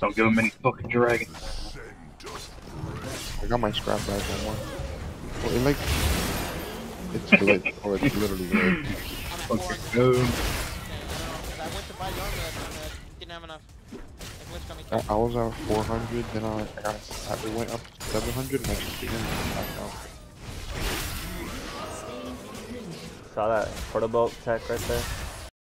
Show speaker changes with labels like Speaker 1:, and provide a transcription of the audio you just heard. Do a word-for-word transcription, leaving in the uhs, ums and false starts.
Speaker 1: Don't give him any fucking dragons.
Speaker 2: I got my scrap bag on one. Well, it like it's glitched or it's literally glitched.
Speaker 1: Fucking no.
Speaker 3: I went to buy your armor and uh, didn't have enough. Like, what's coming?
Speaker 2: I, I was at four hundred, then I, I got I went up to seven hundred, and I just began to back down.
Speaker 4: Saw that portal boat tech right there.